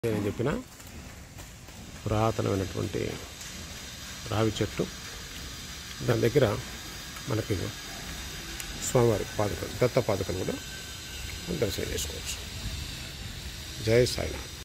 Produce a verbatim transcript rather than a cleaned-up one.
నేను చెప్పిన పురాతనమైనటువంటి రావి చెట్టు, దాని దగ్గర మనకి స్వామివారి పాదుకలు, దత్త పాదుకలు కూడా దర్శనం చేసుకోవచ్చు. జై సాయినాథ్.